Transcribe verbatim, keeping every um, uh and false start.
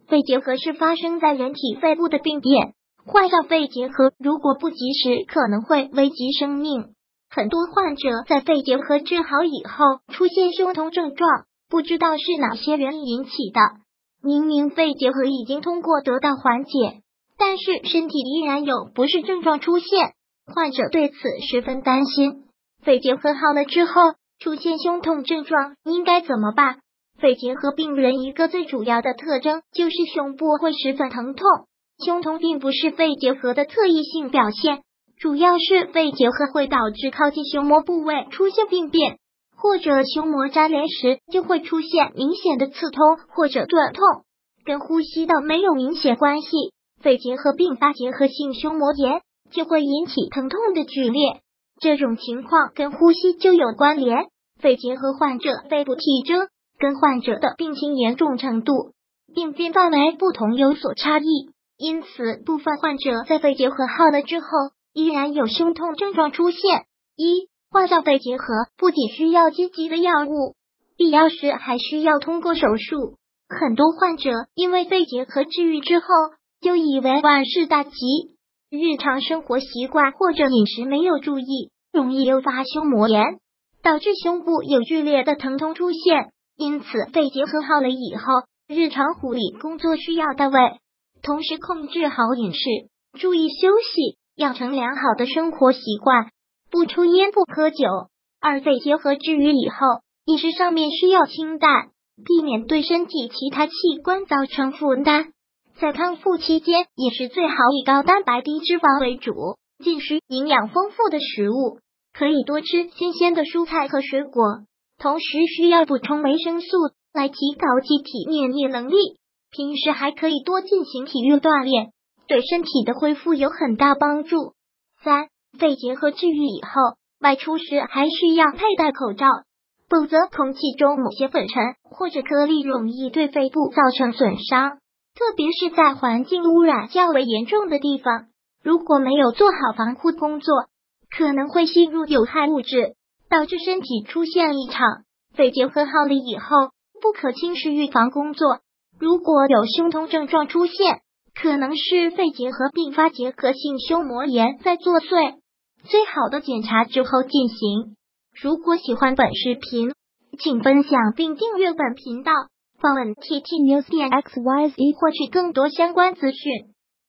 肺结核是发生在人体肺部的病变，患上肺结核如果不及时，可能会危及生命。很多患者在肺结核治好以后出现胸痛症状，不知道是哪些原因引起的。明明肺结核已经通过得到缓解，但是身体依然有不适症状出现，患者对此十分担心。肺结核好了之后出现胸痛症状应该怎么办？肺结核病人一个最主要的特征就是胸部会十分疼痛，胸痛并不是肺结核的特异性表现，主要是肺结核会导致靠近胸膜部位出现病变，或者胸膜粘连时就会出现明显的刺痛或者钝痛，跟呼吸道没有明显关系。肺结核并发结核性胸膜炎就会引起疼痛的剧烈，这种情况跟呼吸就有关联。肺结核患者肺部体征跟患者的病情严重程度、病变范围不同有所差异，因此部分患者在肺结核好了之后依然有胸痛症状出现。一、患上肺结核不仅需要积极的药物，必要时还需要通过手术。很多患者因为肺结核治愈之后就以为万事大吉，日常生活习惯或者饮食没有注意，容易诱发胸膜炎，导致胸部有剧烈的疼痛出现。因此肺结核好了以后，日常护理工作需要到位，同时控制好饮食，注意休息，养成良好的生活习惯，不抽烟不喝酒。二、肺结核治愈以后，饮食上面需要清淡，避免对身体其他器官造成负担。在康复期间，饮食最好以高蛋白低脂肪为主，进食营养丰富的食物，可以多吃新鲜的蔬菜和水果，同时需要补充维生素来提高机体免疫能力。平时还可以多进行体育锻炼，对身体的恢复有很大帮助。三、肺结核治愈以后，外出时还需要佩戴口罩，否则空气中某些粉尘或者颗粒容易对肺部造成损伤，特别是在环境污染较为严重的地方，如果没有做好防护工作，可能会吸入有害物质，导致身体出现异常。肺结核好了以后，不可轻视预防工作，如果有胸痛症状出现，可能是肺结核并发结核性胸膜炎在作祟，最好的检查之后进行。如果喜欢本视频，请分享并订阅本频道，访问 T T News 点 X Y Z 获取更多相关资讯。